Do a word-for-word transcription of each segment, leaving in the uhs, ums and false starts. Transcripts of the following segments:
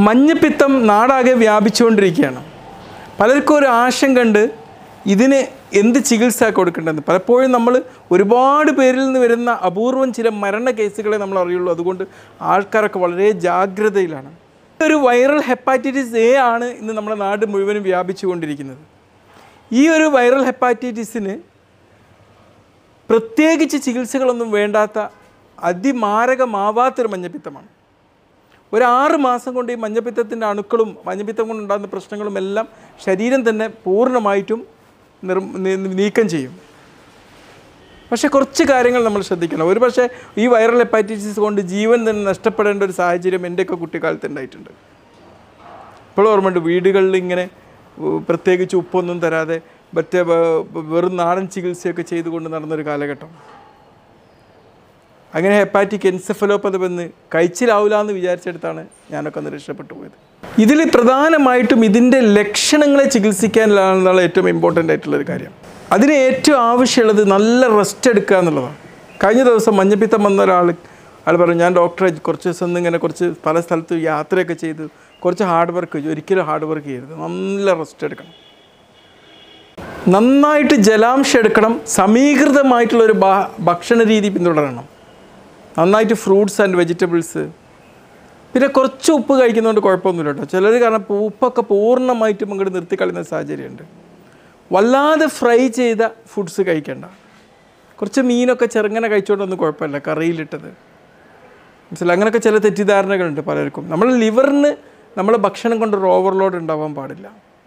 മഞ്ഞപ്പിത്തം നാടാകെ വ്യാപിച്ചുകൊണ്ടിരിക്കുകയാണ്. പലർക്കും ഒരു ആശങ്കയുണ്ട് ഇതിന് എന്ത് ചികിത്സ കൊടുക്കേണ്ടതെന്ന്. പലപ്പോഴും നമ്മൾ ഒരുപാട് പേരിൽ നിന്ന് വരുന്ന അപൂർവം ചില മരണ കേസുകളെ നമ്മൾ അറിയുള്ളൂ. അതുകൊണ്ട് ആൾക്കാരൊക്കെ വളരെ ജാഗ്രതയിലാണ്. ഒരു വൈറൽ ഹെപ്പാറ്റൈറ്റിസ് എ ആണ് ഇന്ന് നമ്മുടെ നാട് മുഴുവനും വ്യാപിച്ചു കൊണ്ടിരിക്കുന്നത്. ഈ ഒരു വൈറൽ ഹെപ്പാറ്റൈറ്റിസിന് പ്രത്യേകിച്ച് ചികിത്സകളൊന്നും വേണ്ടാത്ത അതിമാരകമാവാത്തൊരു മഞ്ഞപ്പിത്തമാണ്. ഒരു ആറ് മാസം കൊണ്ട് ഈ മഞ്ഞപ്പിത്തത്തിൻ്റെ അണുക്കളും മഞ്ഞപ്പിത്തം കൊണ്ടുണ്ടാകുന്ന പ്രശ്നങ്ങളും എല്ലാം ശരീരം തന്നെ പൂർണ്ണമായിട്ടും നിർ നീക്കം ചെയ്യും. പക്ഷേ കുറച്ച് കാര്യങ്ങൾ നമ്മൾ ശ്രദ്ധിക്കണം. ഒരു പക്ഷേ ഈ വൈറൽ ഹെപ്പാറ്റൈറ്റിസ് കൊണ്ട് ജീവൻ തന്നെ നഷ്ടപ്പെടേണ്ട ഒരു സാഹചര്യം എൻ്റെയൊക്കെ കുട്ടിക്കാലത്ത് ഉണ്ടായിട്ടുണ്ട്. ഇപ്പോഴും ഓർമ്മയുണ്ട്, വീടുകളിൽ ഇങ്ങനെ പ്രത്യേകിച്ച് ഉപ്പൊന്നും തരാതെ മറ്റേ വെറും നാടൻ ചികിത്സയൊക്കെ ചെയ്തുകൊണ്ട് നടന്നൊരു കാലഘട്ടം. അങ്ങനെ ഹെപ്പാറ്റിക് എൻസെഫലോപ്പതി എന്ന് കഴിച്ചിലാവില്ല എന്ന് വിചാരിച്ചെടുത്താണ് ഞാനൊക്കെ ഒന്ന് രക്ഷപ്പെട്ടു പോയത്. ഇതിൽ പ്രധാനമായിട്ടും ഇതിൻ്റെ ലക്ഷണങ്ങളെ ചികിത്സിക്കാനുള്ള ഏറ്റവും ഇമ്പോർട്ടൻ്റ് ആയിട്ടുള്ളൊരു കാര്യം. അതിന് ഏറ്റവും ആവശ്യമുള്ളത് നല്ല റെസ്റ്റ് എടുക്കുക എന്നുള്ളതാണ്. കഴിഞ്ഞ ദിവസം മഞ്ഞപ്പിത്തം വന്ന ഒരാൾ ആൾ പറഞ്ഞു, ഞാൻ ഡോക്ടറെ കുറച്ച് ദിവസം ഇങ്ങനെ കുറച്ച് പല സ്ഥലത്ത് യാത്രയൊക്കെ ചെയ്ത് കുറച്ച് ഹാർഡ് വർക്ക് ചെയ്തു. ഒരിക്കലും ഹാർഡ് വർക്ക് ചെയ്യരുത്, നല്ല റെസ്റ്റ് എടുക്കണം, നന്നായിട്ട് ജലാംശം എടുക്കണം, സമീകൃതമായിട്ടുള്ളൊരു ഭക്ഷണ രീതി പിന്തുടരണം, നന്നായിട്ട് ഫ്രൂട്ട്സ് ആൻഡ് വെജിറ്റബിൾസ്. പിന്നെ കുറച്ച് ഉപ്പ് കഴിക്കുന്നതുകൊണ്ട് കുഴപ്പമൊന്നുമില്ല കേട്ടോ. ചിലർ കാരണം ഉപ്പൊക്കെ പൂർണ്ണമായിട്ടും അങ്ങോട്ട് നിർത്തിക്കളയുന്ന സാഹചര്യമുണ്ട്. വല്ലാതെ ഫ്രൈ ചെയ്ത ഫുഡ്സ് കഴിക്കേണ്ട. കുറച്ച് മീനൊക്കെ ചെറുങ്ങനെ കഴിച്ചുകൊണ്ടൊന്നും കുഴപ്പമില്ല, കറിയിലിട്ടത് മനസ്സിലായി. അങ്ങനെയൊക്കെ ചില തെറ്റിദ്ധാരണകളുണ്ട് പലർക്കും. നമ്മൾ ലിവറിന് നമ്മൾ ഭക്ഷണം കൊണ്ടൊരു ഓവർലോഡ് ഉണ്ടാവാൻ പാടില്ല.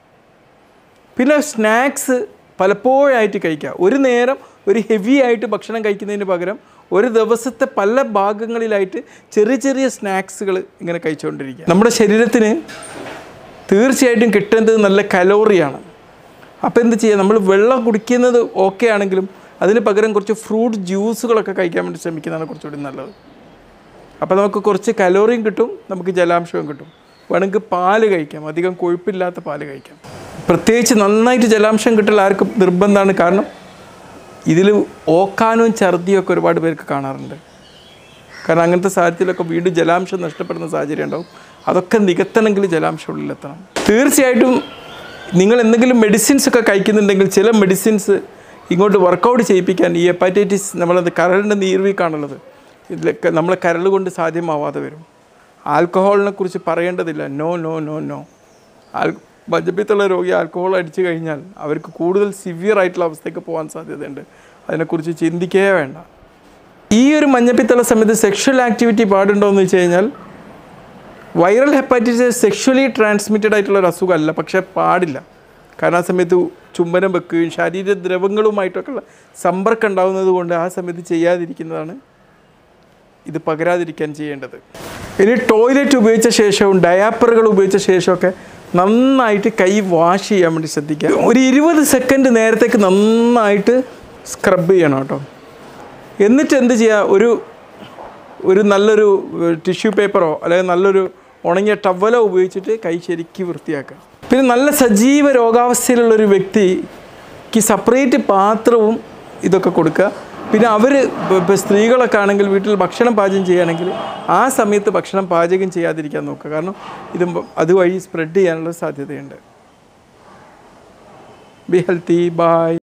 പിന്നെ സ്നാക്സ് പലപ്പോഴായിട്ട് കഴിക്കുക. ഒരു നേരം ഒരു ഹെവി ആയിട്ട് ഭക്ഷണം കഴിക്കുന്നതിന് പകരം ഒരു ദിവസത്തെ പല ഭാഗങ്ങളിലായിട്ട് ചെറിയ ചെറിയ സ്നാക്സുകൾ ഇങ്ങനെ കഴിച്ചുകൊണ്ടിരിക്കുക. നമ്മുടെ ശരീരത്തിന് തീർച്ചയായിട്ടും കിട്ടേണ്ടത് നല്ല കലോറിയാണ്. അപ്പോൾ എന്ത് ചെയ്യുക, നമ്മൾ വെള്ളം കുടിക്കുന്നത് ഓക്കെ ആണെങ്കിലും അതിന് പകരം കുറച്ച് ഫ്രൂട്ട് ജ്യൂസുകളൊക്കെ കഴിക്കാൻ വേണ്ടി ശ്രമിക്കുന്നതാണ് കുറച്ചുകൂടി നല്ലത്. അപ്പോൾ നമുക്ക് കുറച്ച് കലോറിയും കിട്ടും, നമുക്ക് ജലാംശവും കിട്ടും. വേണമെങ്കിൽ പാല് കഴിക്കാം, അധികം കൊഴുപ്പില്ലാത്ത പാല് കഴിക്കാം. പ്രത്യേകിച്ച് നന്നായിട്ട് ജലാംശം കിട്ടൽ ആർക്കും നിർബന്ധമാണ്. കാരണം ഇതിൽ ഓക്കാനും ഛർദിയും ഒക്കെ ഒരുപാട് പേർക്ക് കാണാറുണ്ട്. കാരണം അങ്ങനത്തെ സാഹചര്യത്തിലൊക്കെ വീണ്ടും ജലാംശം നഷ്ടപ്പെടുന്ന സാഹചര്യം ഉണ്ടാവും. അതൊക്കെ നികത്തണമെങ്കിൽ ജലാംശം ഉള്ളിലെത്തണം. തീർച്ചയായിട്ടും നിങ്ങൾ എന്തെങ്കിലും മെഡിസിൻസ് ഒക്കെ കഴിക്കുന്നുണ്ടെങ്കിൽ ചില മെഡിസിൻസ് ഇങ്ങോട്ട് വർക്കൗട്ട് ചെയ്യിപ്പിക്കാൻ ഈ ഹെപ്പാറ്റൈറ്റിസ് നമ്മളത് കരളിൻ്റെ നീർവീക്കാണുള്ളത്. ഇതിലൊക്കെ നമ്മളെ കരൾ കൊണ്ട് സാധ്യമാവാതെ വരും. ആൽക്കഹോളിനെ കുറിച്ച് പറയേണ്ടതില്ല. നോ നോ നോ നോ ആൽ മഞ്ഞപ്പിത്തമുള്ള രോഗി ആൽക്കഹോൾ അടിച്ചു കഴിഞ്ഞാൽ അവർക്ക് കൂടുതൽ സിവിയർ ആയിട്ടുള്ള അവസ്ഥയ്ക്ക് പോകാൻ സാധ്യതയുണ്ട്. അതിനെക്കുറിച്ച് ചിന്തിക്കേ വേണ്ട. ഈ ഒരു മഞ്ഞപ്പിത്തമുള്ള സമയത്ത് സെക്ഷൽ ആക്ടിവിറ്റി പാടുണ്ടോ എന്ന് വെച്ച് കഴിഞ്ഞാൽ വൈറൽ ഹെപ്പാറ്റൈറ്റിസ് സെക്ഷലി ട്രാൻസ്മിറ്റഡ് ആയിട്ടുള്ളൊരു അസുഖമല്ല, പക്ഷേ പാടില്ല. കാരണം ആ സമയത്ത് ചുംബനം വെക്കുകയും ശരീരദ്രവങ്ങളുമായിട്ടൊക്കെയുള്ള സമ്പർക്കം ഉണ്ടാകുന്നത് കൊണ്ട് ആ സമയത്ത് ചെയ്യാതിരിക്കുന്നതാണ് ഇത് പകരാതിരിക്കാൻ ചെയ്യേണ്ടത്. ഇനി ടോയ്ലറ്റ് ഉപയോഗിച്ച ശേഷവും ഡയാപ്പറുകൾ ഉപയോഗിച്ച ശേഷമൊക്കെ നന്നായിട്ട് കൈ വാഷ് ചെയ്യാൻ വേണ്ടി ശ്രദ്ധിക്കുക. ഒരു ഇരുപത് സെക്കൻഡ് നേരത്തേക്ക് നന്നായിട്ട് സ്ക്രബ് ചെയ്യണം കേട്ടോ. എന്നിട്ട് എന്ത് ചെയ്യുക, ഒരു ഒരു നല്ലൊരു ടിഷ്യൂ പേപ്പറോ അല്ലെങ്കിൽ നല്ലൊരു ഉണങ്ങിയ ടവലോ ഉപയോഗിച്ചിട്ട് കൈ ശരിക്ക് വൃത്തിയാക്കുക. പിന്നെ നല്ല സജീവ രോഗാവസ്ഥയിലുള്ളൊരു വ്യക്തിക്ക് സെപ്പറേറ്റ് പാത്രവും ഇതൊക്കെ കൊടുക്കുക. പിന്നെ അവർ ഇപ്പോൾ സ്ത്രീകളൊക്കെ ആണെങ്കിൽ വീട്ടിൽ ഭക്ഷണം പാചകം ചെയ്യുകയാണെങ്കിൽ ആ സമയത്ത് ഭക്ഷണം പാചകം ചെയ്യാതിരിക്കാൻ നോക്കുക. കാരണം ഇത് അതുവഴി സ്പ്രെഡ് ചെയ്യാനുള്ള സാധ്യതയുണ്ട്. Be healthy. ബൈ.